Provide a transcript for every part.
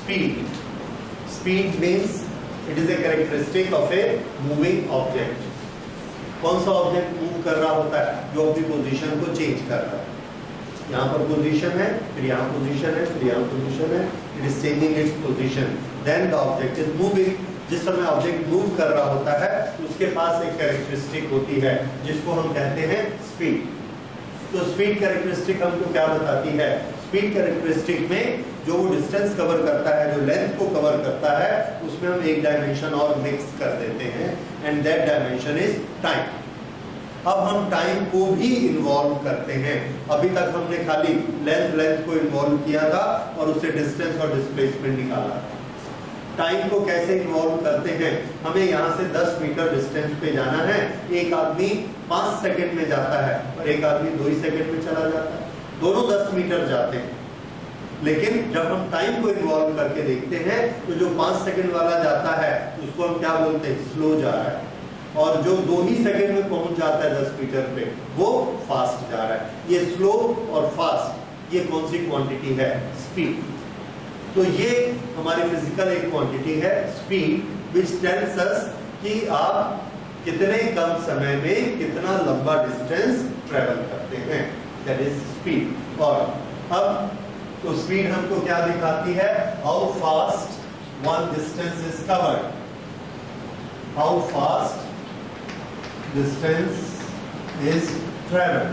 speed. Speed means it is a characteristic of a moving object. कौन सा object move कर रहा होता है? जो अपनी पोजीशन को चेंज कर रहा है. यहाँ पर पोजीशन है, फिर यहाँ पोजीशन है, फिर यहाँ पोजीशन है. It is changing its position. Then the object is moving. जिस समय ऑब्जेक्ट मूव कर रहा होता है उसके पास एक कैरेक्टरिस्टिक होती है जिसको हम कहते हैं स्पीड. तो स्पीड कैरेक्टरिस्टिक हमको क्या बताती है? स्पीड कैरेक्टरिस्टिक में जो वो डिस्टेंस कवर करता है, जो लेंथ को कवर करता है, उसमें हम एक डायमेंशन और मिक्स कर देते हैं and that dimension is time. अब हम टाइम को भी इन्वॉल्व करते हैं. अभी तक हमने खाली लेंथ को इन्वॉल्व किया था और उससे डिस्टेंस और डिस्प्लेसमेंट निकाला. टाइम को कैसे इन्वॉल्व करते हैं? हमें यहाँ से 10 मीटर डिस्टेंस पे जाना है. एक आदमी 5 सेकंड में जाता है और एक आदमी 2 ही सेकंड में चला जाता है. दोनों 10 मीटर जाते हैं. लेकिन जब हम टाइम को इन्वॉल्व करके देखते हैं तो जो 5 सेकंड वाला जाता है उसको हम क्या बोलते हैं? स्लो जा रहा है. और जो 2 ही सेकंड में पहुंच जाता है 10 मीटर पे वो फास्ट जा रहा है. ये स्लो और फास्ट ये कौन सी क्वांटिटी है? स्पीड. तो ये हमारी फिजिकल एक क्वांटिटी है स्पीड विच टेल्स अस कि आप कितने कम समय में कितना लंबा डिस्टेंस ट्रेवल करते हैं. That is speed. और अब तो स्पीड हमको क्या दिखाती है? How fast one distance is covered. How fast distance is travelled.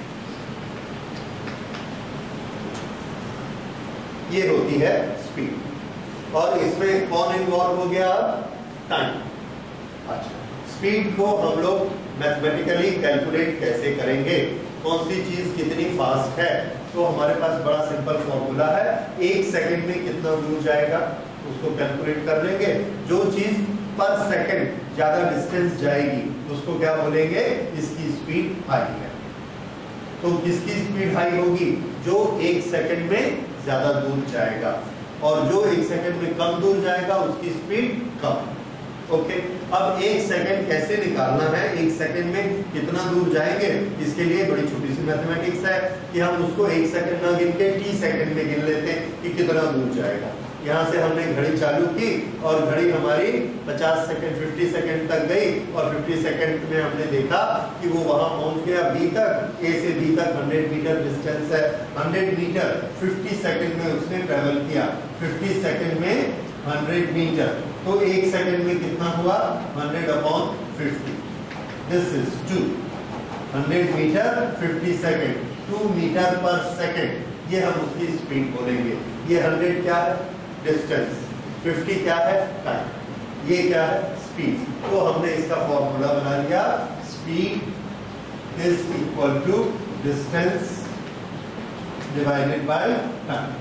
ये होती है स्पीड. और इसमें कौन इन्वॉल्व हो गया? टाइम. अच्छा, स्पीड को हम लोग मैथमेटिकली कैलकुलेट कैसे करेंगे? कौन सी चीज कितनी फास्ट है? तो हमारे पास बड़ा सिंपल फॉर्मूला है. 1 सेकंड में कितना दूर जाएगा उसको कैलकुलेट कर लेंगे. जो चीज पर सेकंड ज्यादा डिस्टेंस जाएगी उसको क्या बोलेंगे? इसकी स्पीड हाई है. तो किसकी स्पीड हाई होगी? जो 1 सेकंड में ज्यादा दूर जाएगा. और जो 1 सेकंड में कम दूर जाएगा उसकी स्पीड कम. ओके. अब 1 सेकंड कैसे निकालना है? 1 सेकंड में कितना दूर जाएंगे? इसके लिए बड़ी छोटी सी मैथमेटिक्स है कि हम उसको 1 सेकंड ना गिन के t सेकंड में गिन लेते हैं कि कितना दूर जाएगा. यहाँ से हमने घड़ी चालू की और घड़ी हमारी 50 सेकंड 50 सेकंड तक गई और 50 सेकंड में हमने देखा कि वो वहां पहुंच गया B तक. A से B तक 100 मीटर डिस्टेंस है. 100 मीटर 50 सेकंड में उसने ट्रेवल किया. 50 सेकंड में 100 मीटर. तो 1 सेकंड में कितना हुआ? 100/50. This is 2. 100 metre 50 second. 2 metre पर सेकंड. ये हम उसकी स्पीड बोलेंगे. ये 100 क्या है? डिस्टेंस. 50 क्या है? टाइम. ये क्या है? स्पीड. तो हमने इसका फॉर्मूला बना लिया. Speed is equal to distance divided by time.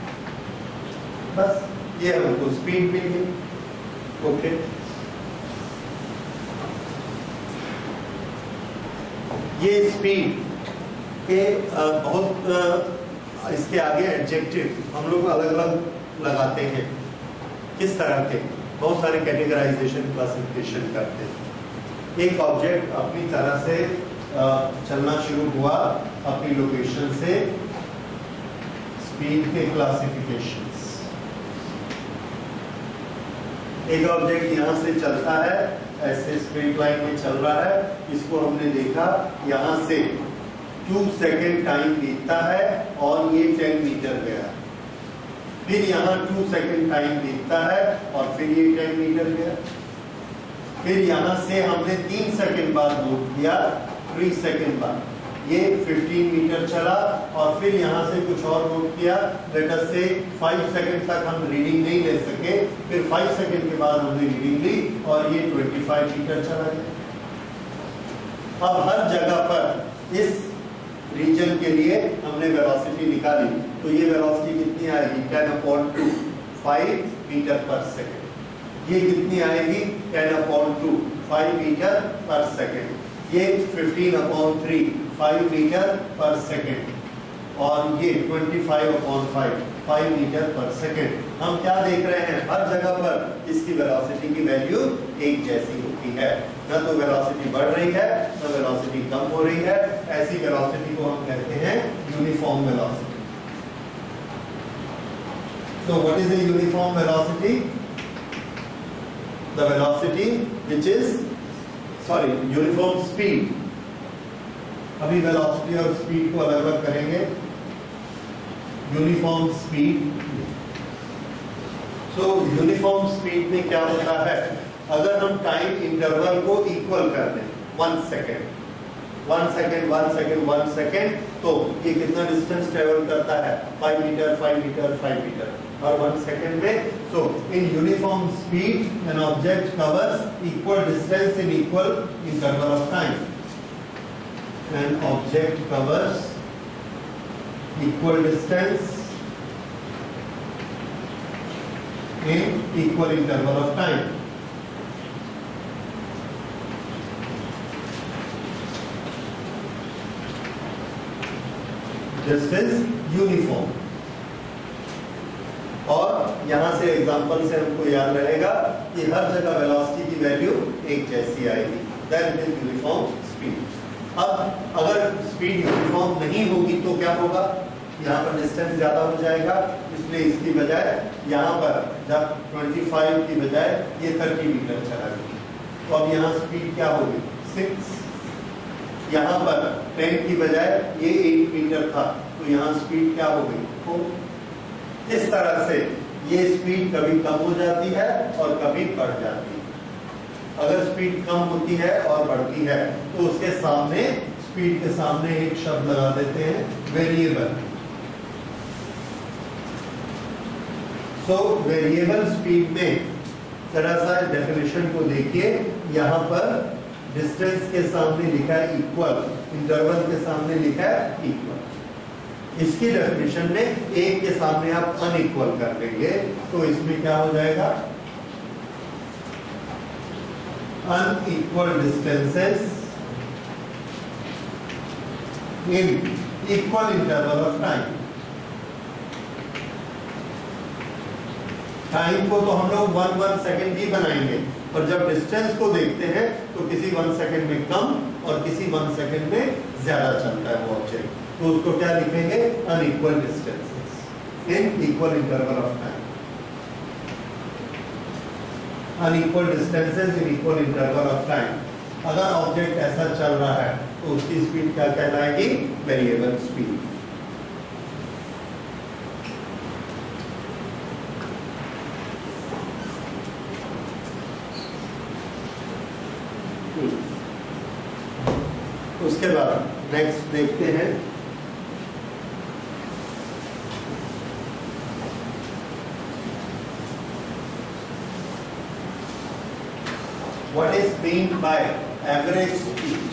बस ये हमको स्पीड मिल गई. ओके. ये स्पीड के बहुत इसके आगे एडजेक्टिव हम लोग अलग अलग लगाते हैं. किस तरह के? बहुत सारे कैटेगराइजेशन क्लासिफिकेशन करते हैं. एक ऑब्जेक्ट अपनी तरह से चलना शुरू हुआ अपनी लोकेशन से. स्पीड के क्लासिफिकेशंस. एक ऑब्जेक्ट यहाँ से चलता है ऐसे स्ट्रेट लाइन में चल रहा है. इसको हमने देखा यहाँ से 2 सेकेंड टाइम बीतता है और ये 10 मीटर गया. फिर यहाँ 2 सेकेंड टाइम बीतता है और फिर ये 10 मीटर गया. फिर यहाँ से हमने 3 सेकेंड बाद नोट किया. 3 सेकेंड बाद ये 15 मीटर चला और फिर यहाँ से कुछ और नोट किया. लेट अस से 5 सेकेंड तक हम रीडिंग नहीं ले सके. फिर 5 सेकेंड के बाद हमने रीडिंग ली और ये 25 मीटर चला गया. अब हर जगह पर इस रीजन के लिए हमने वेलोसिटी निकाली. तो ये वेलोसिटी कितनी आएगी? 10/2 5 मीटर पर सेकेंड. ये कितनी आएगी? 10/2 5 मीटर पर सेकेंड. ये 15/3 5 मीटर पर सेकेंड. और ये 25/5 5 मीटर पर सेकेंड. हम क्या देख रहे हैं? हर जगह पर इसकी वेलोसिटी की वैल्यू एक जैसी होती है. न तो वेलोसिटी बढ़ रही है न वेलोसिटी कम हो रही है. ऐसी वेलोसिटी को हम कहते हैं uniform velocity. So what is the uniform velocity? The velocity which is uniform speed. अभी वेलोसिटी और स्पीड को अलग अलग करेंगे. Uniform speed. So uniform speed में क्या होता है, अगर हम टाइम इंटरवल को इक्वल कर दें 1 सेकेंड, 1 सेकेंड, 1 सेकेंड, 1 सेकेंड, तो ये कितना डिस्टेंस ट्रेवल करता है? 5 मीटर, 5 मीटर, 5 मीटर और 1 सेकेंड में. So in uniform speed an object covers equal distance in equal interval of time. An object covers equal distance in equal interval of time. This is uniform. और यहां से example से हमको याद रहेगा कि हर जगह वेलोसिटी की वैल्यू एक जैसी आएगी. Then it is uniform speed. अब अगर स्पीड यूनिफॉर्म नहीं होगी तो क्या होगा? यहाँ पर डिस्टेंस ज्यादा हो जाएगा, इसलिए इसकी बजाय यहाँ पर जब 25 की बजाय ये 30 मीटर चला गया, तो अब यहाँ स्पीड क्या होगी? 6. यहाँ पर 10 की बजाय ये 8 मीटर था, तो यहाँ स्पीड क्या होगी? 4. इस तरह से ये स्पीड कभी कम हो जाती है और कभी बढ़ जाती है. अगर स्पीड कम होती है और बढ़ती है तो उसके सामने, स्पीड के सामने एक शब्द लगा देते हैं, वेरिएबल. सो वेरिएबल स्पीड में जरा सा डेफिनेशन को देखिए. यहाँ पर डिस्टेंस के सामने लिखा है इक्वल, इंटरवल के सामने लिखा है इक्वल. इसकी डेफिनेशन में एक के सामने आप अनइक्वल कर देंगे तो इसमें क्या हो जाएगा? Unequal distances in equal interval of time. Time को तो हम लोग 1 सेकेंड ही बनाएंगे, और जब डिस्टेंस को देखते हैं तो किसी 1 सेकेंड में कम और किसी 1 सेकेंड में ज्यादा चलता है वो ऑब्जेक्ट, तो उसको क्या लिखेंगे? Unequal distances in equal interval of time. Unequal distances in equal interval of time. अगर ऑब्जेक्ट ऐसा चल रहा है तो उसकी स्पीड क्या कहलाएगी? Variable speed. उसके बाद नेक्स्ट देखते हैं. What is meant by average speed?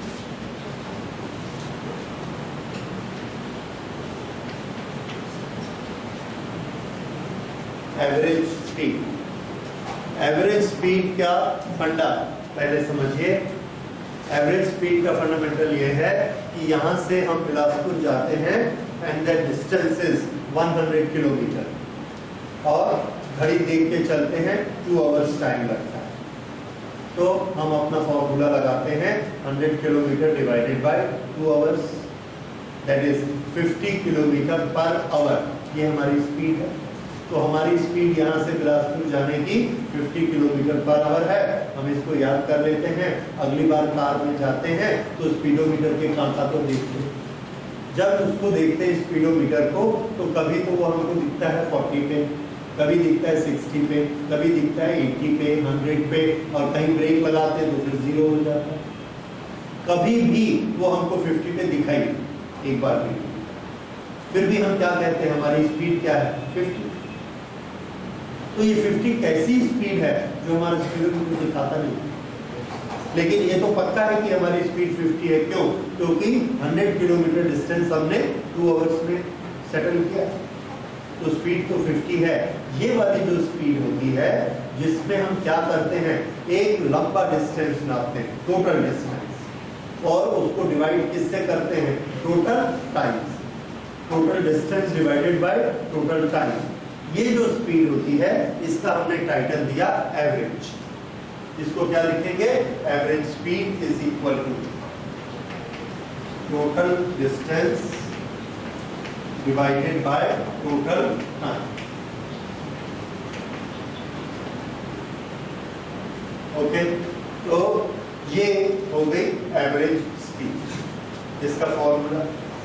Average speed. Average speed क्या फंडा पहले समझिए. एवरेज स्पीड का फंडामेंटल ये है कि यहाँ से हम बिलासपुर जाते हैं and that distance is 100 kilometre और घड़ी देख के चलते हैं 2 आवर्स टाइम लगता है. तो हम अपना फॉर्मूला लगाते हैं 100 kilometre divided by 2 hours, that is 50 kilometre per hour. ये हमारी स्पीड है. तो हमारी स्पीड यहाँ से बिलासपुर जाने की 50 किलोमीटर पर आवर है. हम इसको याद कर लेते हैं. अगली बार कार में जाते हैं तो स्पीडोमीटर के कांटा तो देखते हैं. जब उसको देखते हैं स्पीडोमीटर को, तो कभी तो वो हमको दिखता है 40 पे, कभी दिखता है 60 पे, कभी दिखता है 80 पे, 100 पे, और कहीं ब्रेक लगाते हैं तो फिर 0 हो जाता है. कभी भी वो हमको 50 पे दिखाई एक बार भी. फिर भी हम क्या कहते हैं? हमारी स्पीड क्या है? 50. तो ये 50 कैसी स्पीड है जो हमारा स्पीडोमीटर दिखाता नहीं, लेकिन ये तो पक्का है कि हमारी स्पीड 50 है. क्यों? क्योंकि 100 किलोमीटर डिस्टेंस हमने 2 आवर्स में सेटल किया, तो स्पीड तो 50 है. ये वाली जो स्पीड होती है जिसमें हम क्या करते हैं? एक लंबा डिस्टेंस नापते हैं, टोटल डिस्टेंस, और उसको डिवाइड किससे करते हैं? Total times. Total distance divided by total time. ये जो स्पीड होती है इसका हमने टाइटल दिया एवरेज. इसको क्या लिखेंगे? Average speed is equal to total distance divided by total time. Okay, तो ये हो गई एवरेज स्पीड। इसका फॉर्मूला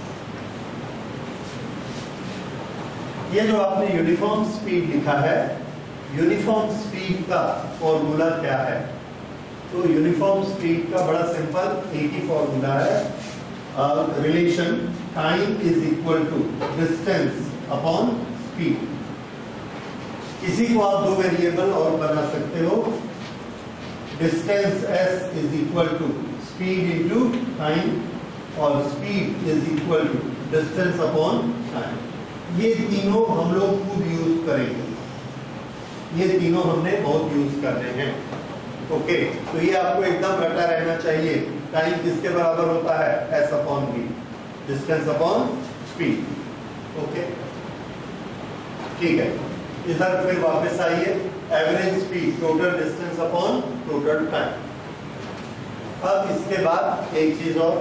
ये जो आपने यूनिफॉर्म स्पीड लिखा है, यूनिफॉर्म स्पीड का फॉर्मूला क्या है? तो यूनिफॉर्म स्पीड का बड़ा सिंपल एक ही फॉर्मूला है, relation time is equal to distance upon speed. इसी को आप दो वेरिएबल और बना सकते हो, distance s is equal to speed into time और speed is equal to distance upon time. ये तीनों हम लोग खूब यूज करेंगे, ये तीनों हमने बहुत यूज करने हैं। ओके, तो ये आपको एकदम रटा रहना चाहिए। टाइम किसके बराबर होता है? s upon v, distance upon speed. Okay, ठीक है। इधर फिर वापस आइए, average speed total distance upon total time. अब इसके बाद एक चीज और,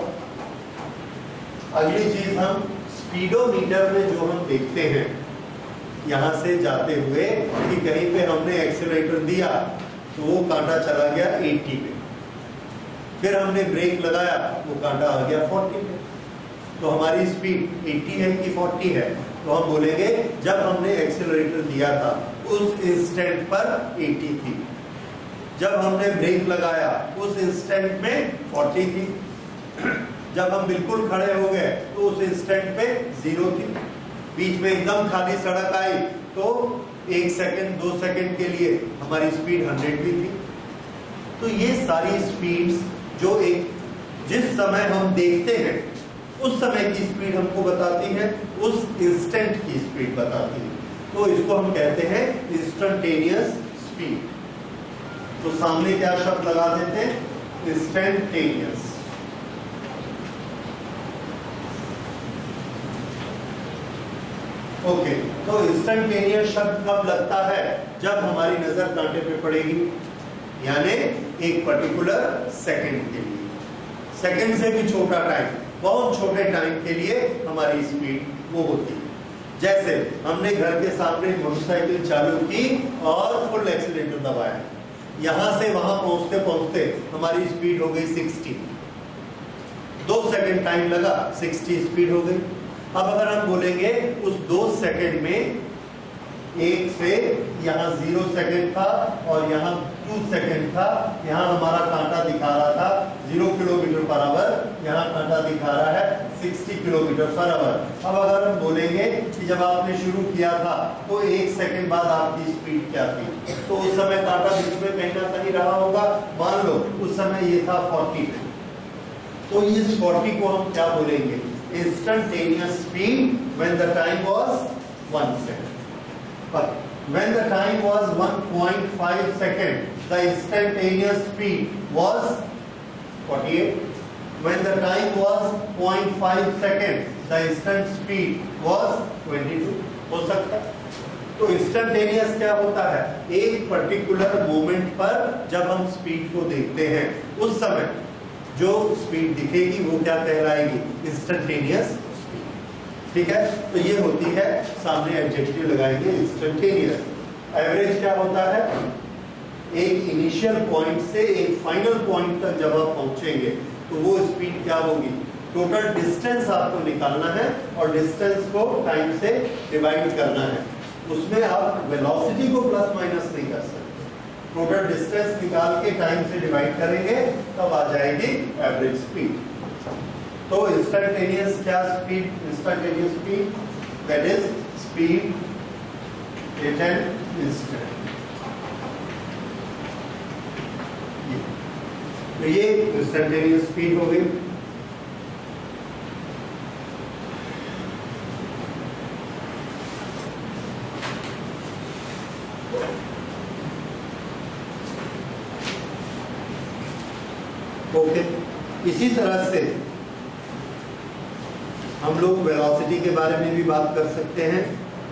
अगली चीज हम स्पीडोमीटर में जो हम देखते हैं यहां से जाते हुए कि कहीं पे हमने एक्सीलरेटर दिया तो वो कांटा चला गया 80 पे, फिर हमने ब्रेक लगाया वो कांटा आ गया 40 पे। तो हमारी स्पीड 80 है कि 40 है? तो हम बोलेंगे जब हमने एक्सीलरेटर दिया था उस इंस्टेंट पर 80 थी, जब हमने ब्रेक लगाया उस इंस्टेंट में 40 थी, जब हम बिल्कुल खड़े हो गए तो उस इंस्टेंट पे 0 थी, बीच में एकदम खाली सड़क आई तो 1 सेकंड 2 सेकंड के लिए हमारी स्पीड 100 भी थी। तो ये सारी स्पीड्स जो एक जिस समय हम देखते हैं उस समय की स्पीड हमको बताती है, उस इंस्टेंट की स्पीड बताती है। तो इसको हम कहते हैं इंस्टेंटेनियस स्पीड। तो सामने क्या शब्द लगा देते हैं? इंस्टेंटेनियस। ओके, तो इंस्टेंटेनियस शब्द कब लगता है? जब हमारी नजर कांटे पे पड़ेगी, यानी एक पर्टिकुलर सेकंड के लिए, सेकंड से भी छोटा टाइम, बहुत छोटे टाइम के लिए हमारी स्पीड वो होती है। जैसे हमने घर के सामने मोटरसाइकिल चालू की और फुल एक्सीलरेटर दबाया, यहां से वहां पहुंचते पहुंचते हमारी स्पीड हो गई 60, 2 सेकंड टाइम लगा, 60 स्पीड हो गई। अब अगर हम बोलेंगे उस 2 सेकंड में एक से यहाँ 0 सेकंड था और यहाँ 2 सेकंड था, यहाँ हमारा कांटा दिखा रहा था 0 किलोमीटर पर आवर, यहाँ कांटा दिखा रहा है 60 किलोमीटर पर आवर। अब अगर हम बोलेंगे कि जब आपने शुरू किया था तो 1 सेकंड बाद आपकी स्पीड क्या थी, तो उस समय कांटा बीच में कहीं ना कहीं रहा होगा, मान लो उस समय ये था 40, तो इस 40 को हम क्या बोलेंगे? Instantaneous speed when the time was 1 second. But when the time was 1.5 second, the instantaneous speed was 48. When the time was 0.5 second, the instant speed was 22. हो सकता है। तो इंस्टेंटेनियस क्या होता है? एक पर्टिकुलर मोमेंट पर जब हम स्पीड को देखते हैं उस समय जो स्पीड दिखेगी वो क्या कहलाएगी? Instantaneous speed. ठीक है, तो ये होती है, सामने एडजेक्टिव लगाएंगे इंस्टेंटेनियस। एवरेज क्या होता है? एक इनिशियल पॉइंट से एक फाइनल पॉइंट तक जब आप पहुंचेंगे तो वो स्पीड क्या होगी? टोटल डिस्टेंस आपको निकालना है और डिस्टेंस को टाइम से डिवाइड करना है, उसमें आप वेलोसिटी को प्लस माइनस नहीं कर सकते। टोटल डिस्टेंस निकाल के टाइम से डिवाइड करेंगे तब आ जाएगी एवरेज स्पीड। तो इंस्टेंटेनियस क्या speed? Instantaneous speed that is speed at an instant. तो ये इंस्टेंटेनियस स्पीड हो गई। ओके, इसी तरह से हम लोग वेलोसिटी के बारे में भी बात कर सकते हैं।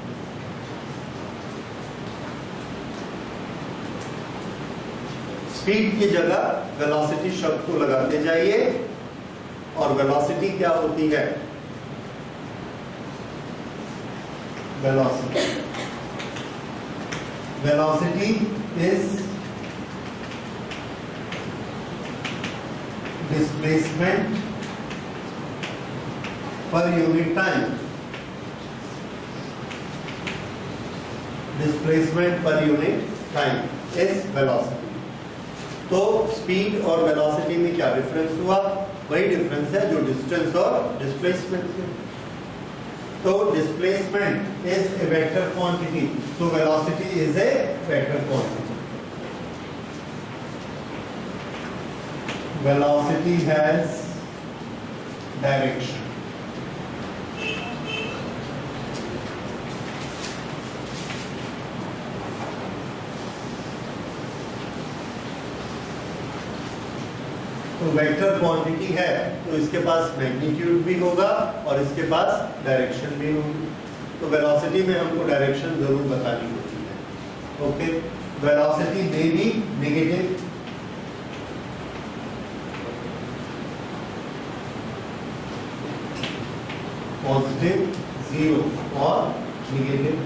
स्पीड की जगह वेलोसिटी शब्द को लगाते जाइए। और वेलोसिटी क्या होती है? Velocity is displacement per unit time, displacement per unit time is velocity. तो स्पीड और वेलोसिटी में क्या डिफरेंस हुआ? वही डिफरेंस है जो डिस्टेंस और डिस्प्लेसमेंट में। तो displacement is a vector quantity, so velocity is a vector quantity. Velocity has direction. तो वेक्टर क्वांटिटी है तो इसके पास मैग्नीट्यूड भी होगा और इसके पास डायरेक्शन भी होगी। तो वेलोसिटी में हमको डायरेक्शन जरूर बतानी होती है। ओके, वेलोसिटी में भी नेगेटिव, पॉजिटिव, जीरो और negative.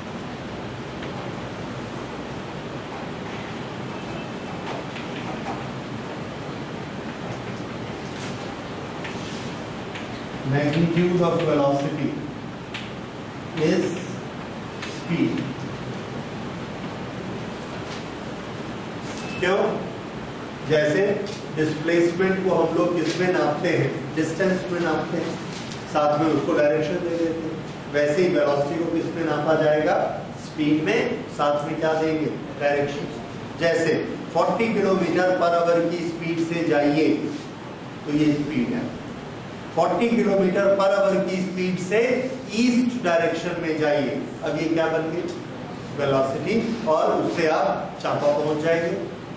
Magnitude of velocity is speed. क्यों? जैसे डिस्प्लेसमेंट को हम लोग किसमें नापते हैं? डिस्टेंस में नापते हैं, साथ में उसको डायरेक्शन दे देते हैं। वैसे ही वेलोसिटी को किसमें नापा जाएगा? स्पीड में, साथ में क्या देंगे? डायरेक्शन। जैसे 40 किलोमीटर पर आवर की स्पीड से जाइए तो ये स्पीड है। 40 किलोमीटर पर आवर की स्पीड से ईस्ट डायरेक्शन में जाइए, अब ये क्या बन गई? वेलोसिटी, और उससे आप चांपा पहुंच जाएंगे।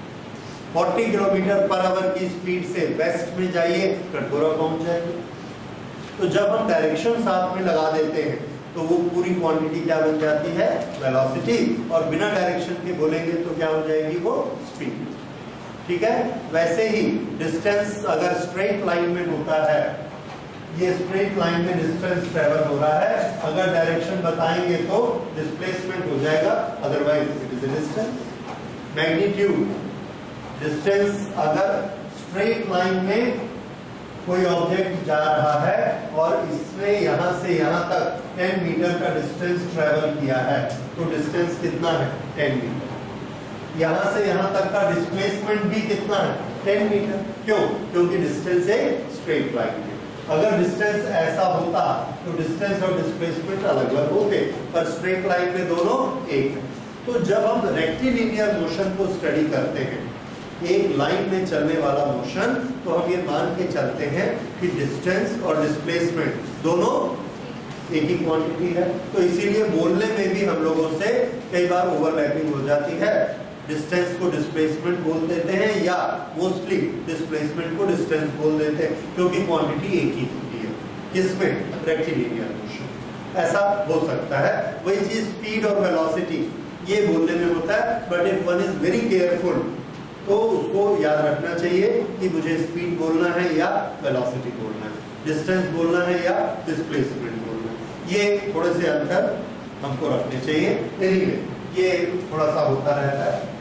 40 किलोमीटर पर आवर की स्पीड से वेस्ट में जाइए, कटघोरा पहुंच जाएंगे। तो जब हम डायरेक्शन साथ में लगा देते हैं तो वो पूरी क्वांटिटी क्या बन जाती है? वेलोसिटी, और बिना डायरेक्शन के बोलेंगे तो क्या हो जाएगी? वो स्पीड। ठीक है, वैसे ही डिस्टेंस अगर स्ट्रेट लाइन में होता है, ये स्ट्रेट लाइन में डिस्टेंस ट्रेवल हो रहा है, अगर डायरेक्शन बताएंगे तो डिस्प्लेसमेंट हो जाएगा, otherwise it is distance. Magnitude, distance अगर स्ट्रेट लाइन में कोई ऑब्जेक्ट जा रहा है और इसने यहां से यहां तक 10 मीटर का डिस्टेंस ट्रेवल किया है तो डिस्टेंस कितना है? 10 मीटर। यहां से यहां तक का डिस्प्लेसमेंट भी कितना है? 10 मीटर। क्यों? क्योंकि डिस्टेंस है स्ट्रेट लाइन में। अगर डिस्टेंस ऐसा होता तो डिस्टेंस और डिस्प्लेसमेंट अलग अलग होते, पर स्ट्रेट लाइन में दोनों एक है। तो जब हम रेक्टिलिनियर मोशन को स्टडी करते हैं, एक लाइन में चलने वाला मोशन, तो हम ये मान के चलते हैं कि डिस्टेंस और डिस्प्लेसमेंट दोनों एक ही क्वांटिटी है। तो इसीलिए बोलने में भी हम लोगों से कई बार ओवरलैपिंग हो जाती है। डिस्टेंस को डिस्प्लेसमेंट बोल देते हैं या मोस्टली डिस्प्लेसमेंट को डिस्टेंस बोल देते हैं, क्योंकि क्वांटिटी एक ही होती है। किसमें? Rectilinear motion. ऐसा हो सकता है। वही चीज स्पीड और वेलोसिटी ये बोलने में होता है, but if one is very careful तो उसको याद रखना चाहिए कि मुझे स्पीड बोलना है या वेलोसिटी बोलना है, डिस्टेंस बोलना है या डिस्प्लेसमेंट बोलना है। ये थोड़े से अंतर हमको रखने चाहिए। एनीवे, ये थोड़ा सा होता रहता है।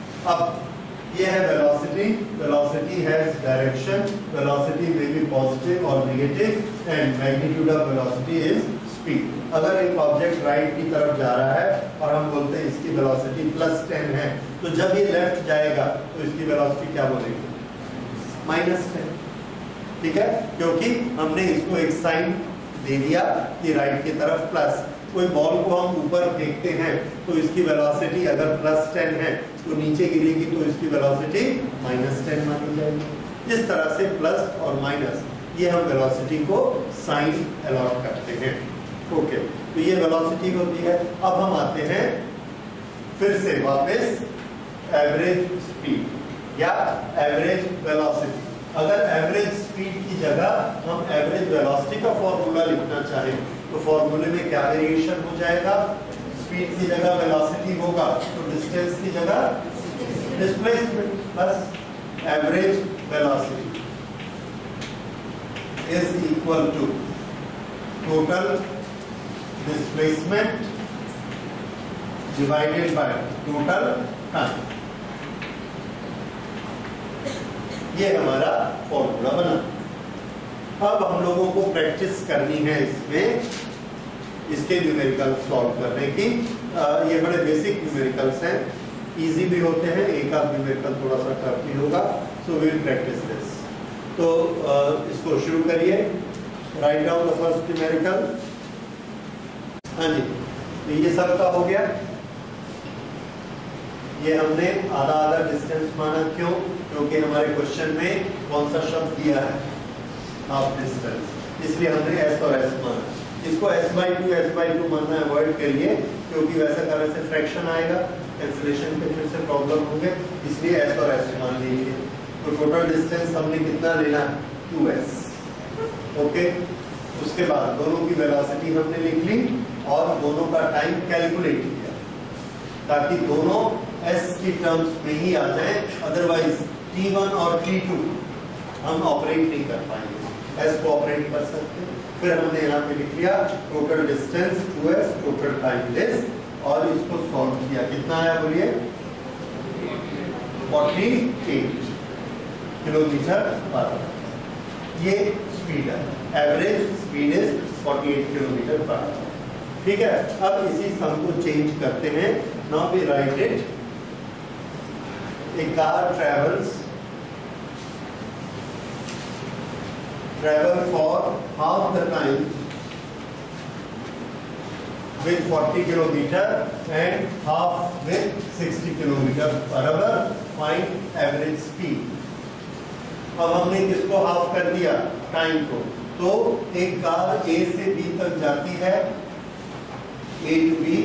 अब ये है velocity. Velocity has direction, velocity may be positive और negative, and magnitude of velocity is speed. अगर एक ऑब्जेक्ट राइट की तरफ जा रहा है और हम बोलते हैं इसकी वेलोसिटी +10 है, तो जब ये लेफ्ट जाएगा तो इसकी वेलोसिटी क्या बोलेंगे? -10। ठीक है, क्योंकि हमने इसको एक साइन दे दिया कि राइट की तरफ प्लस। कोई बॉल को हम ऊपर फेंकते हैं तो इसकी वेलोसिटी अगर +10 है तो नीचे गिरेगी तो इसकी वेलोसिटी -10 मानी जाएगी। इस तरह से प्लस और माइनस ये हम वेलोसिटी को साइन अलॉट करते हैं। ओके, तो ये वेलोसिटी होती है। अब हम आते हैं फिर से वापस एवरेज स्पीड या एवरेज वेलोसिटी। अगर एवरेज स्पीड की जगह हम एवरेज वेलोसिटी का फॉर्मूला लिखना चाहें तो फॉर्मूले में क्या वेरिएशन हो जाएगा? स्पीड की जगह वेलोसिटी होगा तो डिस्टेंस की जगह डिस्प्लेसमेंट, बस average velocity is equal to total displacement divided by total time. ये हमारा फॉर्मूला बना। अब हम लोगों को प्रैक्टिस करनी है इसमें, इसके न्यूमेरिकल सॉल्व करने की। ये बड़े बेसिक न्यूमेरिकल्स हैं, इजी भी होते हैं, एक आध न्यूमेरिकल थोड़ा सा टफ भी होगा, so we will practice this. तो इसको शुरू करिए, right down the first numerical. हाँ जी, तो ये सबका हो गया। ये हमने आधा आधा डिस्टेंस माना, क्यों? क्योंकि हमारे क्वेश्चन में कौन सा शब्द दिया है? हाफ डिस्टेंस, इसलिए हमने s और s माना। इसको s/2 मानना अवॉइड करिए, क्योंकि वैसा करने से फ्रैक्शन आएगा, कैंसिलेशन पे फिर से प्रॉब्लम होंगे, इसलिए s और s मान लीजिए। तो टोटल डिस्टेंस हमने कितना लेना? 2s। ओके, उसके बाद दोनों की वेलोसिटी हमने लिख ली और दोनों का टाइम कैलकुलेट किया, ताकि दोनों s की टर्म्स में ही आ जाए, अदरवाइज t1 और t2 हम ऑपरेट नहीं कर पाएंगे। s को ऑपरेट कर सकते हैं। फिर हमने यहाँ पे लिख लिया total distance 2s, total time this, और इसको सॉल्व किया। कितना आया बोलिए? 48 किलोमीटर पर आवर। ये स्पीड है, average speed is 48 kilometre per hour. ठीक है, अब इसी सम को चेंज करते हैं। Now we write it, a car travel for half the time with 40 kilometer and half with 60 kilometer per hour. Find average speed. अब हमने किसको हाफ कर दिया? टाइम को। तो एक कार A से B तक जाती है, A to B,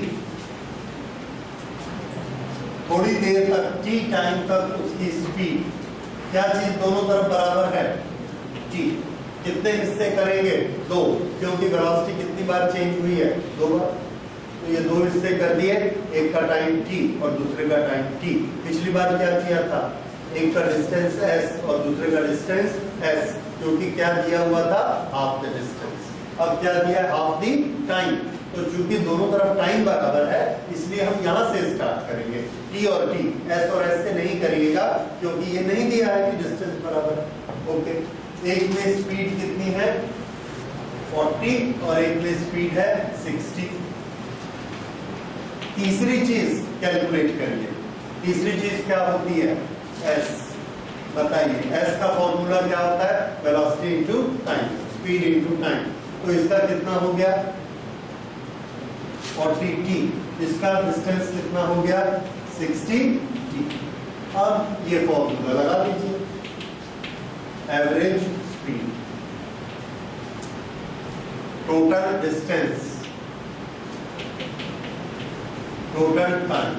थोड़ी देर तक T टाइम तक उसकी स्पीड, क्या चीज दोनों तरफ बराबर है? T। कितने हिस्से करेंगे? 2, क्योंकि वेलोसिटी कितनी बार चेंज हुई है? 2 बार। तो ये 2 हिस्से कर दिए, एक का टाइम t और दूसरे का टाइम t। पिछली बार क्या किया था? एक का डिस्टेंस s और दूसरे का डिस्टेंस s, क्योंकि क्या दिया हुआ था? Half the distance. अब क्या दिया? Half the time. तो चूंकि दोनों तरफ टाइम बराबर है, इसलिए हम यहाँ से स्टार्ट करेंगे, t और t। s और s से नहीं करिएगा, क्योंकि ये नहीं दिया है कि डिस्टेंस बराबर है। ओके, एक में स्पीड कितनी है? 40 और एक में स्पीड है 60। तीसरी चीज कैलकुलेट करिए। तीसरी चीज क्या होती है? s। बताइए, s का फॉर्मूला क्या होता है? Velocity into time, speed into time. तो इसका कितना हो गया? 40t। इसका डिस्टेंस कितना हो गया? 60t। अब ये फॉर्मूला लगा दीजिए, average speed, total distance, total time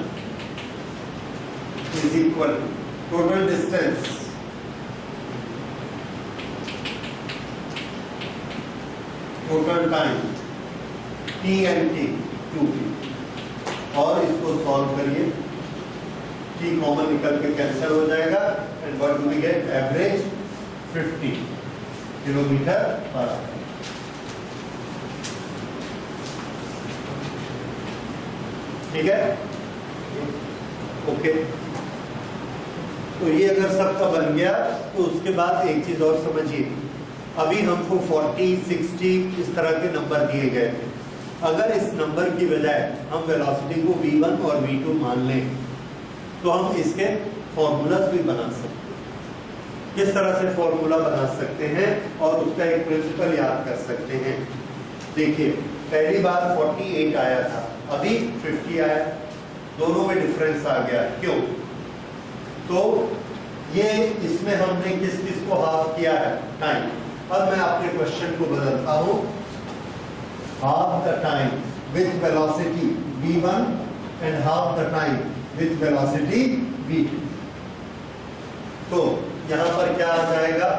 is equal to total distance total time t and t 2t। और इसको सॉल्व करिए, t कॉमन निकल के कैंसिल हो जाएगा, and what do we get? Average 50 kilometre per hour. ठीक है, ओके। तो ये अगर सबका बन गया, तो उसके बाद एक चीज और समझिए। अभी हमको 40, 60 इस तरह के नंबर दिए गए थे। अगर इस नंबर की बजाय हम वेलोसिटी को v1 और v2 मान लें, तो हम इसके फॉर्मूलाज भी बना सकते हैं। किस तरह से फॉर्मूला बना सकते हैं और उसका एक प्रिंसिपल याद कर सकते हैं। देखिए, पहली बार 48 आया था, अभी 50 आया, दोनों में डिफरेंस आ गया। क्यों? तो ये इसमें हमने किस किस को हाफ किया है? टाइम। अब मैं आपके क्वेश्चन को बदलता हूं, half the time with velocity v1 and half the time with velocity v2। तो यहां पर क्या आ जाएगा?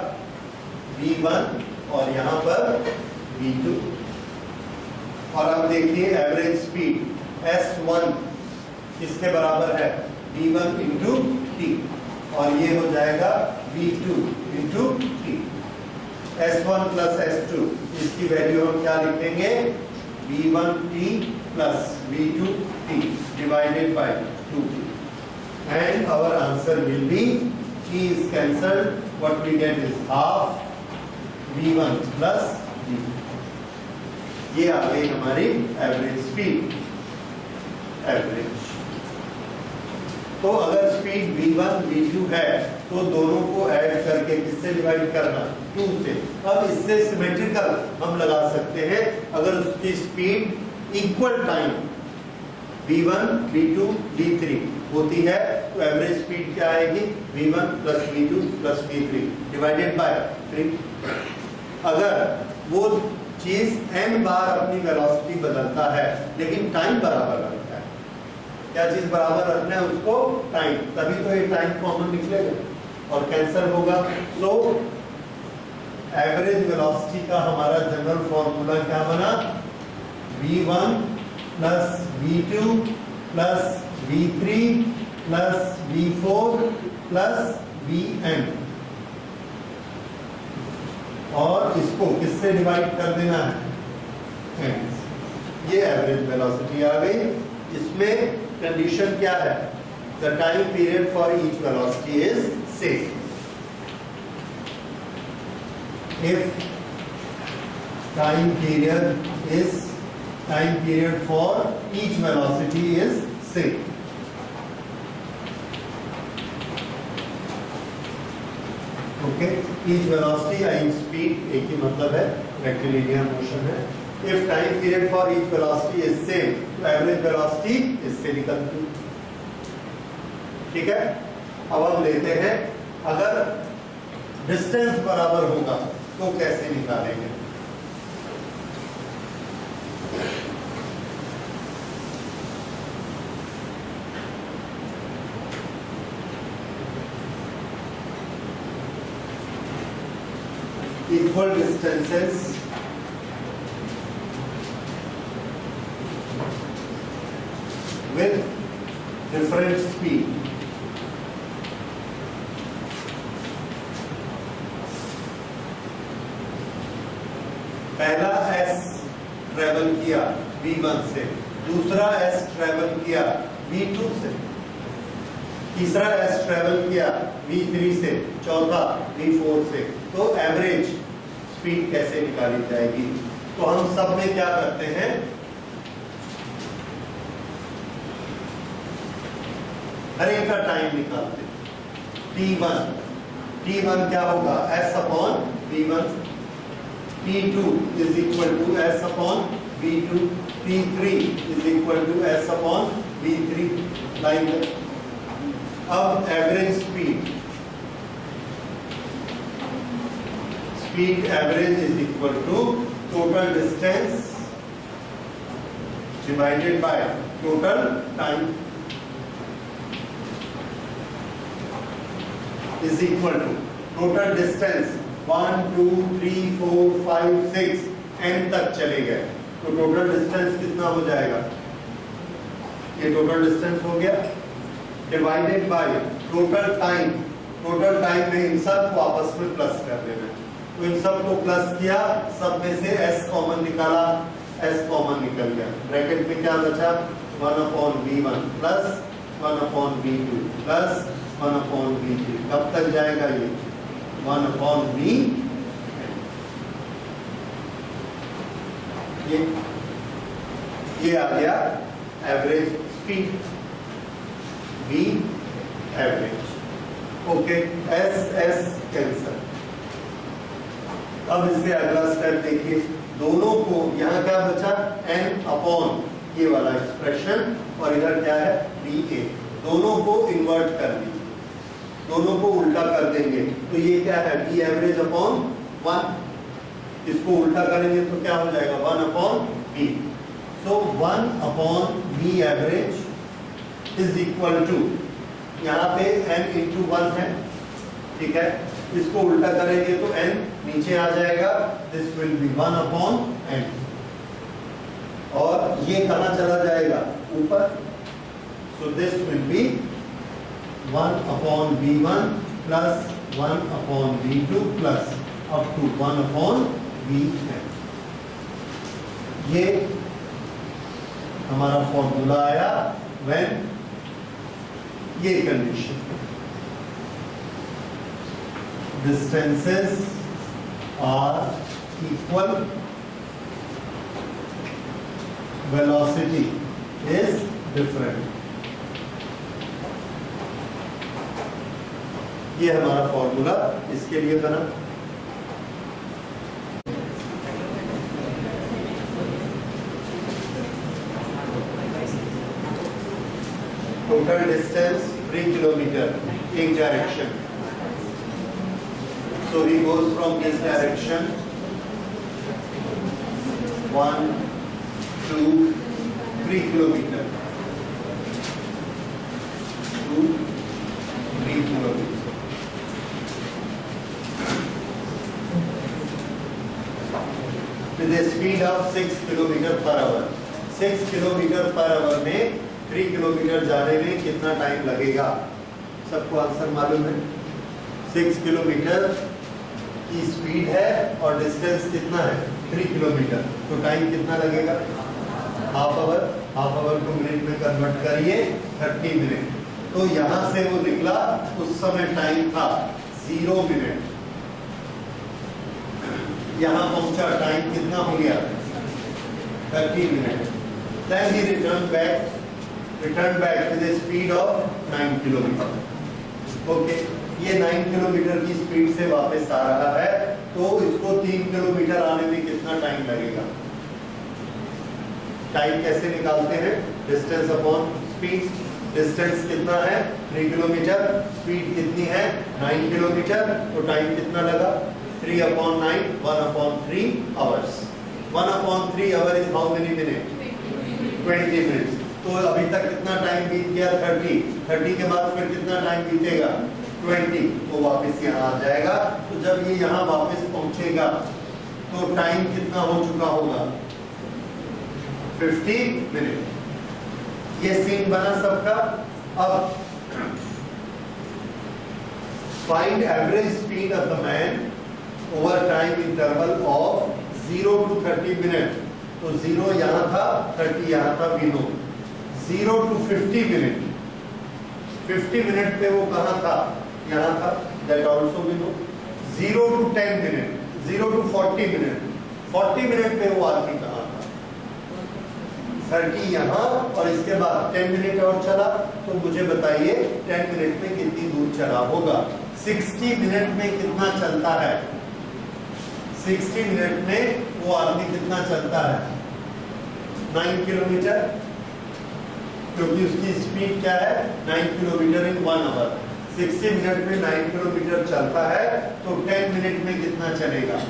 v1 और यहां पर v2। और अब देखिए एवरेज स्पीड s1 किसके बराबर है? v1 इंटू t, और ये हो जाएगा v2 into t। s1 plus s2, इसकी वैल्यू हम क्या लिखेंगे? v1t plus v2t divided by 2t, and our answer will be t is cancelled, what we get is half v1 plus v2. ये आ गई हमारी एवरेज स्पीड, एवरेज। तो अगर speed v1 v2 है तो दोनों को ऐड करके किससे डिवाइड करना, 2 से। अब इससे सिमेट्रिकल हम लगा सकते हैं, अगर उसकी speed equal time v1 v2 v3 होती है तो एवरेज स्पीड क्या आएगी, v1 plus v2 plus v3 divided by 3। अगर वो चीज n बार अपनी वेलोसिटी बदलता है लेकिन टाइम बराबर रखता है, क्या चीज बराबर रखना है उसको, टाइम, तभी तो ये टाइम कॉमन निकलेगा और कैंसिल होगा। सो एवरेज वेलोसिटी का हमारा जनरल फॉर्मूला क्या बना, v1 plus v2 plus v3 plus v4 plus vn, और इसको किससे डिवाइड कर देना है, ये एवरेज वेलोसिटी आ गई। इसमें कंडीशन क्या है, the time period for each velocity is same. If time period for each velocity is same, okay, each velocity या ईच स्पीड एक ही मतलब है, रेक्टिलिनियर मोशन है। If time period for each velocity is same तो average velocity इससे निकलती, ठीक है। अब हम लेते हैं, अगर डिस्टेंस बराबर होगा तो कैसे निकालेंगे। Equal distances with different speed, पहला s ट्रेवल किया v1 से, दूसरा s ट्रेवल किया v2 से, तीसरा s ट्रेवल किया v3 से, चौथा v4 से, तो एवरेज स्पीड कैसे निकाली जाएगी। तो हम सब में क्या करते हैं, हर एक का टाइम निकालते हैं। t1 क्या होगा, s upon v1, t2 is equal to s upon v2, t3 is equal to s upon v3, line में। अब average speed average is equal to total distance divided by total time is equal to total distance 1 2 3 4 5 6 n तक चले गए तो total distance कितना हो जाएगा, ये टोटल डिस्टेंस हो गया, डिवाइडेड बाय टोटल टाइम में इन सब को आपस में प्लस कर देना। तो इन सब को प्लस किया, सब में से s कॉमन निकाला, s कॉमन निकल गया, ब्रैकेट में क्या बचा, 1 upon v1 plus 1 upon v2 plus 1 upon v3, कब तक जाएगा ये 1 अपॉन v, ये आ गया average speed, v average, okay, s cancel. अब इससे अगला स्टेप देखिए, दोनों को यहाँ क्या बचा, n अपॉन ये वाला एक्सप्रेशन और इधर क्या है va, दोनों को इन्वर्ट कर दीजिए, दोनों को उल्टा कर देंगे तो ये क्या है v एवरेज अपॉन 1, इसको उल्टा करेंगे तो क्या हो जाएगा 1 upon v। So 1 upon v average is equal to, यहाँ पे n इंटू 1 है, ठीक है, इसको उल्टा करेंगे तो n नीचे आ जाएगा, this will be 1 upon n, और ये कहां चला जाएगा ऊपर, so this will be 1 upon v1 plus 1 upon v2 plus up to 1 upon vn। ये हमारा फॉर्मूला आया व्हेन ये condition. distances are equal, velocity is different. ये हमारा फॉर्मूला इसके लिए बना। टोटल डिस्टेंस 3 किलोमीटर, एक direction. So he goes from this direction 1, 2, 3 kilometer. 2, 3 kilometer. With a speed of 6 kilometer per hour. 6 kilometer per hour में 3 kilometre जाने में कितना टाइम लगेगा? सबको आंसर मालूम है? 6 किलोमीटर की स्पीड है और डिस्टेंस कितना है? 3 किलोमीटर। तो टाइम कितना लगेगा? हाफ आवर को मिनट में कन्वर्ट करिए 30 मिनट। तो यहां से वो निकला, उस समय टाइम था 0 मिनट। यहां पहुंचा, टाइम कितना हो गया? 30 minute. Then he returned back with a speed of 9 kilometre. Okay, ये 9 किलोमीटर की स्पीड से वापस आ रहा है, तो इसको 3 किलोमीटर आने में कितना टाइम लगेगा? टाइम कैसे निकालते हैं? Distance upon speed. डिस्टेंस कितना है? 3 किलोमीटर। स्पीड कितनी है? 9 किलोमीटर। तो टाइम कितना लगा? 3/9, 1/3 hours. 1/3 hour is how many minutes? 20 minutes. तो अभी तक कितना टाइम बीत गया? 30 के बाद फिर कितना टाइम बीतेगा? 20। वो वापस यहाँ आ जाएगा। तो जब ये यहाँ वापस पहुंचेगा तो टाइम कितना हो चुका होगा? 50 मिनट। ये सीन बना सबका। अब find average speed of the man over time interval of 0 to 30 minute. तो 0 यहाँ था, 30 यहाँ था, we know. 0 to 50 minute, 50 minute पे वो कहाँ था? यहाँ था, that also we know. 0 to 10 minute, 0 to 40 minute, 40 minute पे वो आदमी कहाँ था? 30 यहाँ, और इसके बाद 10 मिनट और चला। तो मुझे बताइए 10 मिनट में कितनी दूर चला होगा? 60 मिनट में कितना चलता है? 60 मिनट में वो आदमी कितना चलता है? 9 किलोमीटर, क्योंकि उसकी स्पीड क्या है? 9 किलोमीटर इन 1 आवर। 60 मिनट में 9 किलोमीटर चलता है, तो 10 मिनट में कितना चलेगा?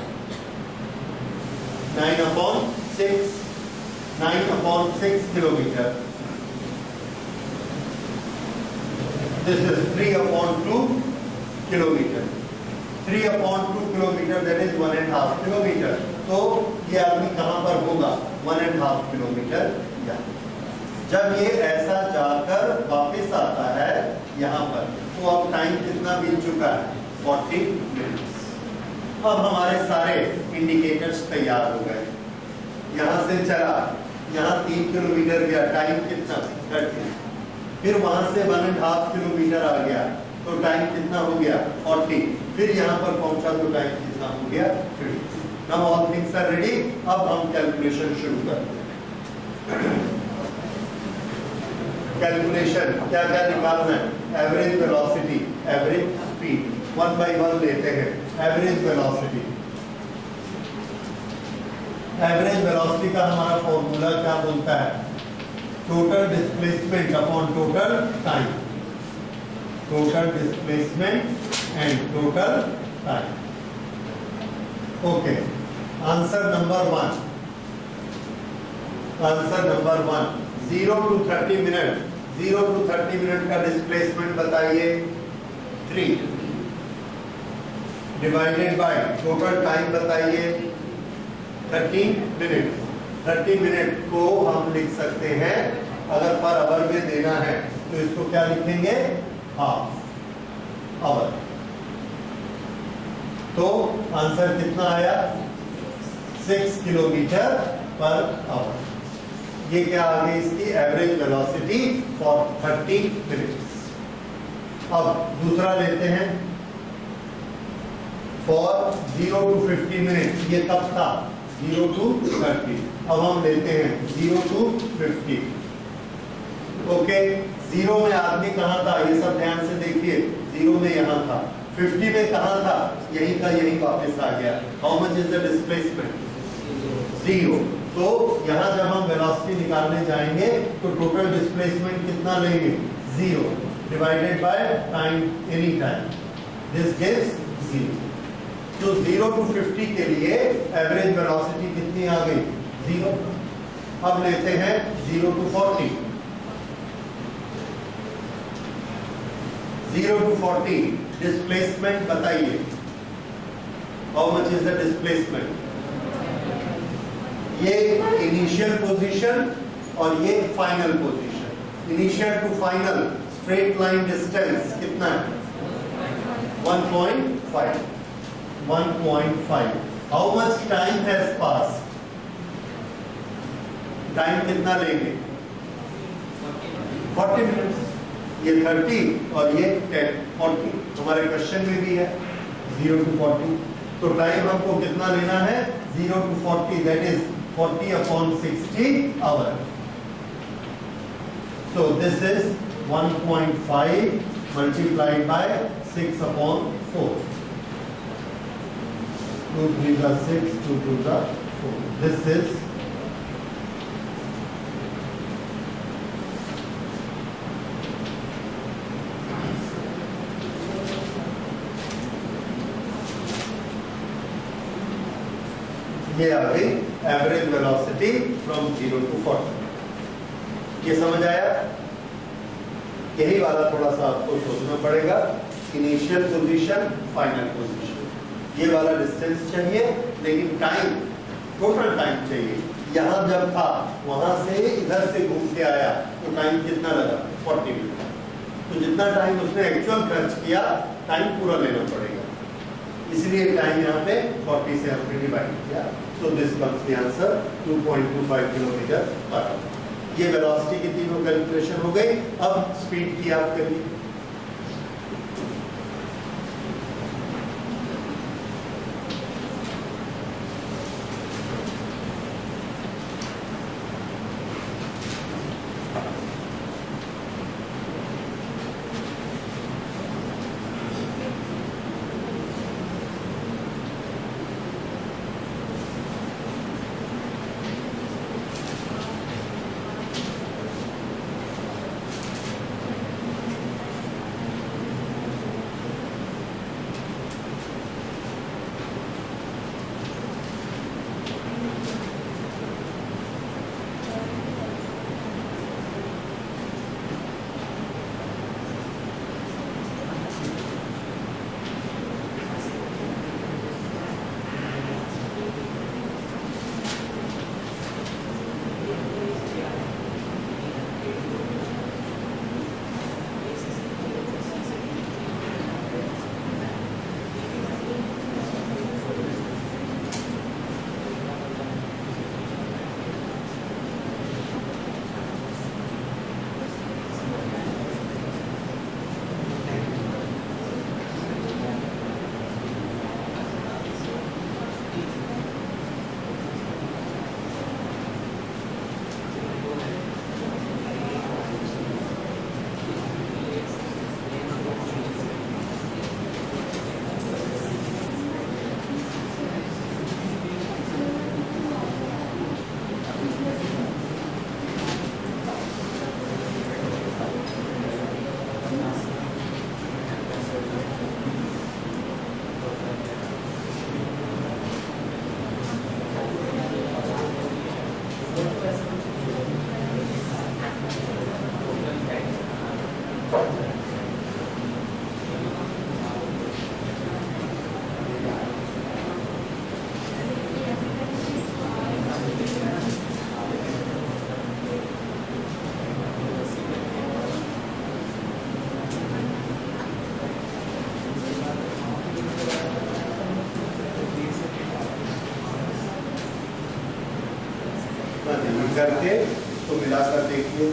9/6 kilometre. This is 3/2 kilometre. 3/2 kilometre, that is 1.5 kilometre. तो ये आदमी कहां पर होगा? 1.5 किलोमीटर। जब ये ऐसा जाकर वापस आता है यहाँ पर, तो अब टाइम कितना बीत चुका है? 40 मिनट्स। अब हमारे सारे इंडिकेटर्स तैयार हो गए। यहाँ से चला, यहाँ 3 किलोमीटर गया, टाइम कितना? 30। फिर वहां से 1.5 किलोमीटर आ गया, तो टाइम कितना हो गया? 40। फिर यहाँ पर पहुंचा तो टाइम कितना हो गया? 50। Now all things are ready. अब हम कैलकुलेशन शुरू करते हैं। कैलकुलेशन क्या क्या निकालना है? Average velocity, average speed, 1 by 1 लेते हैं। एवरेज वेलोसिटी, एवरेज वेलोसिटी का हमारा फॉर्मूला क्या बोलता है? Total displacement upon total time. Total displacement and total time. Okay, answer number 1। Answer number 1, 0 to 30 minute. 0 to 30 minute का डिस्प्लेसमेंट बताइए? 3 डिवाइडेड बाय टोटल टाइम बताइए? 30 मिनट। 30 मिनट को हम लिख सकते हैं, अगर पर आवर में देना है तो इसको क्या लिखेंगे? Half hour. तो आंसर कितना आया? 6 किलोमीटर पर आवर। ये क्या आ गई? इसकी एवरेज वेलोसिटी फॉर 30 मिनट्स। अब दूसरा लेते हैं। फॉर 0 to 50 मिनट, ये कब था 0 to 30। अब हम लेते हैं 0 to 50। ओके, 0 में आदमी कहाँ था, ये सब ध्यान से देखिए। 0 में यहाँ था, 50 में कहाँ था, यही का यही वापस आ गया। How much is the displacement, 0। तो यहाँ जब हम वेलोसिटी निकालने जाएंगे तो टोटल डिस्प्लेसमेंट कितना लेंगे, 0 divided by time, any time, this gives 0। तो 0 to 50 के लिए एवरेज वेलोसिटी कितनी आ गई, 0। अब लेते हैं 0 to 40। 0 to 40 डिस्प्लेसमेंट बताइए, how much is the displacement. ये इनिशियल पोजीशन और ये final position. Initial to final straight line distance कितना है, 1.5। 1.5। How much time has passed, time कितना लेंगे, 40 मिनट्स। ये 30 और ये 10, 40 हमारे क्वेश्चन में भी है 0 to 40। तो टाइम हमको कितना लेना है, 0 to 40, that is 40/60 hour. So this is 1.5 multiplied by 6/4. 2 3 are 6, 2 2 are 4. This is ये आ गई एवरेज वेलोसिटी फ्रॉम 0 to 40। ये समझ आया। यही वाला थोड़ा सा आपको सोचना पड़ेगा, इनिशियल पोजीशन फाइनल पोजीशन। ये वाला डिस्टेंस चाहिए, लेकिन टाइम, टोटल टाइम चाहिए। यहाँ जब था वहां से इधर से घूम के आया तो टाइम कितना लगा, 40 मिनट। तो जितना टाइम उसने एक्चुअल खर्च किया, टाइम पूरा लेना पड़ेगा, इसलिए टाइम यहाँ पे 40 से हमने डिवाइड किया। So this comes the answer 2.25 kilometre per hour. ये वेलोसिटी की तीनों कैलकुलेशन हो गई। अब स्पीड की आप करिए। करके इसको मिलाकर देखिए।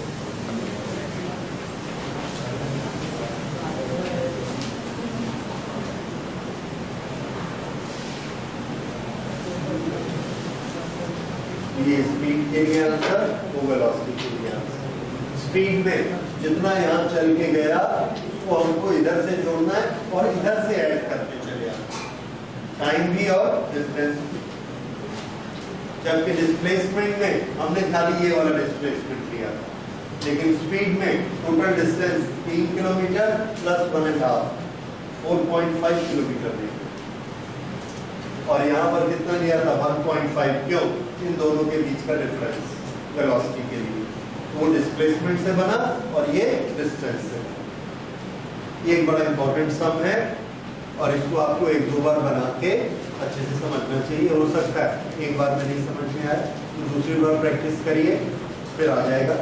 ये स्पीड के लिए आंसर, वो वेलोसिटी के लिए आंसर। स्पीड में जितना यहाँ चल के गया उसको हमको इधर से जोड़ना है और इधर से ऐड करते चले आना, टाइम भी और डिस्टेंस भी। जबकि डिस्प्लेसमेंट में हमने खाली ये वाला डिस्प्लेसमेंट लिया था, लेकिन स्पीड में total distance 3 kilometre plus 1.5 4.5 kilometre लिया, और यहाँ पर कितना लिया था 1.5। क्यों? इन दोनों के बीच का डिफरेंस वेलोसिटी के लिए, तो वो डिस्प्लेसमेंट से बना और ये डिस्टेंस से। ये एक बड़ा इंपॉर्टेंट सम है और इसको आपको 1-2 बार बना के अच्छे से समझना चाहिए। हो सकता है एक बार में नहीं समझ में आए तो दूसरी बार प्रैक्टिस करिए, फिर आ जाएगा।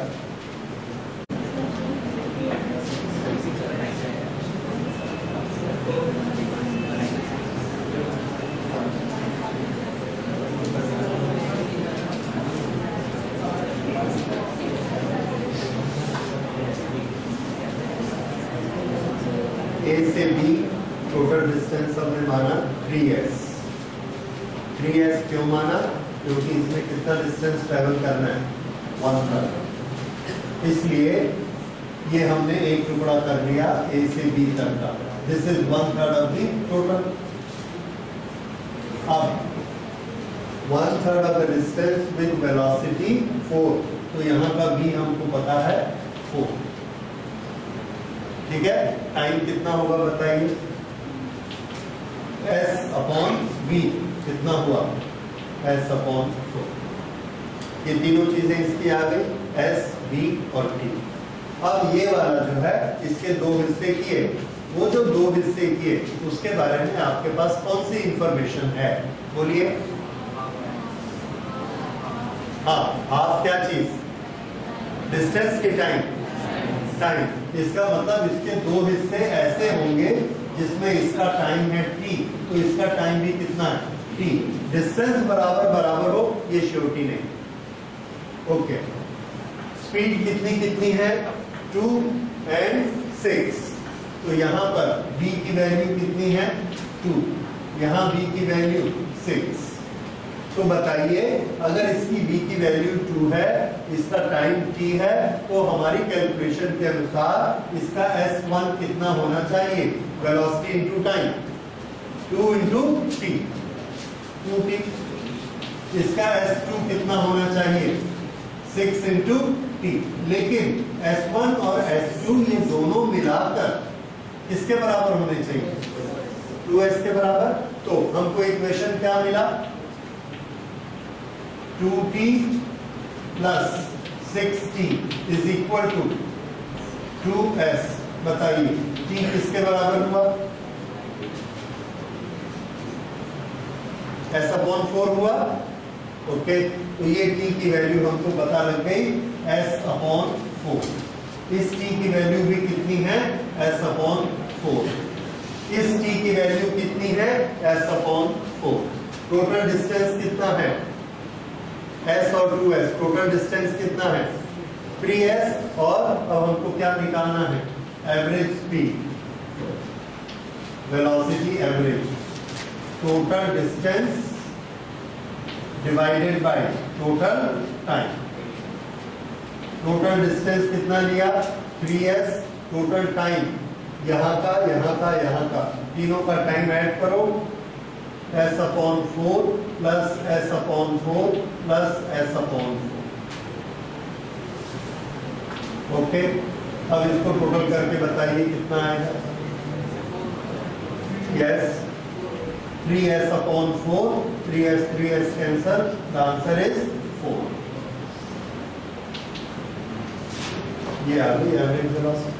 A से B टोटल डिस्टेंस हमने माना 3s। 3s क्यों माना? क्योंकि इसमें कितना डिस्टेंस ट्रेवल करना है 1/3, इसलिए ये हमने एक टुकड़ा कर लिया A से B तक का। This is 1/3 of the total. अब 1/3 of the distance with velocity 4, तो यहाँ का B हमको पता है 4। ठीक है, टाइम कितना होगा बताइए? S/V कितना हुआ? S/4। ये तीनों चीजें इसकी आ गई, S, V और T। अब ये वाला जो है इसके 2 हिस्से किए, वो जो 2 हिस्से किए उसके बारे में आपके पास कौन सी इंफॉर्मेशन है? बोलिए। हाँ, हाफ क्या चीज? डिस्टेंस के टाइम। इसका मतलब इसके 2 हिस्से ऐसे होंगे जिसमें इसका टाइम है T, तो इसका टाइम भी कितना है T। डिस्टेंस बराबर हो, ये श्योरिटी नहीं। ओके, स्पीड कितनी है 2 और 6, तो यहाँ पर B की वैल्यू कितनी है 2, यहाँ B की वैल्यू 6। तो बताइए अगर इसकी B की वैल्यू 2 है, इसका टाइम T है, तो हमारी कैलकुलेशन के अनुसार इसका S1 कितना होना चाहिए? Velocity into time, 2 into T, 2T। इसका S2 कितना होना चाहिए? 6 into T। लेकिन S1 और S2 ये दोनों मिलाकर किसके बराबर होने चाहिए? 2s के बराबर। तो हमको इक्वेशन क्या मिला? 2t plus 6t is equal to 2s। बताइए t किसके बराबर हुआ? S/4 हुआ। ओके, तो ये t की वैल्यू हमको पता लग गई S/4। इस t की वैल्यू भी कितनी है? S/4। इस t की वैल्यू कितनी है? S/4। टोटल डिस्टेंस कितना है? S और 2s। टोटल डिस्टेंस कितना है? 3s। और अब हमको क्या निकालना है? Average speed, velocity average. Total distance divided by total time. Total distance कितना लिया? 3s। टोटल टाइम यहाँ का, तीनों का टाइम ऐड करो, S/4 plus S/4 plus S/4। Okay, अब इसको टोटल करके बताइए कितना आएगा? Yes, 3s/4, 3s cancel, the answer is 4। ये आ गई एवरेज वेलोसिटी।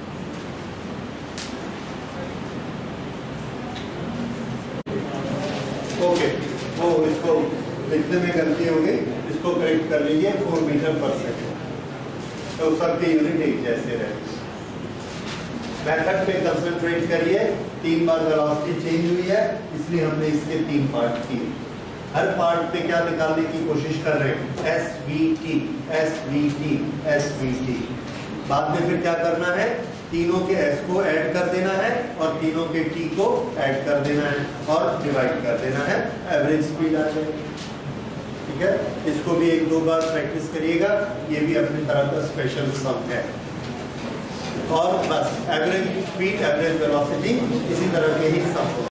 ओके, वो इसको लिखने में गलती हो गई, इसको करेक्ट कर लीजिए। 4 मीटर पर सेकेंड, तो सबके यूनिट एक जैसे रहे। मेथड पे कंसंट्रेट करिए। 3 बार वेलोसिटी चेंज हुई है, इसलिए हमने इसके 3 पार्ट किए। हर पार्ट पे क्या निकालने की कोशिश कर रहे हैं? SVT, SVT, SVT। बाद में फिर क्या करना है? तीनों के S को ऐड कर देना है और तीनों के T को ऐड कर देना है और डिवाइड कर देना है, एवरेज स्पीड आ जाएगी। ठीक है, इसको भी 1-2 बार प्रैक्टिस करिएगा, ये भी अपनी तरह का स्पेशल सम है। और बस एवरेज स्पीड, एवरेज वेलोसिटी, इसी तरह के ही सम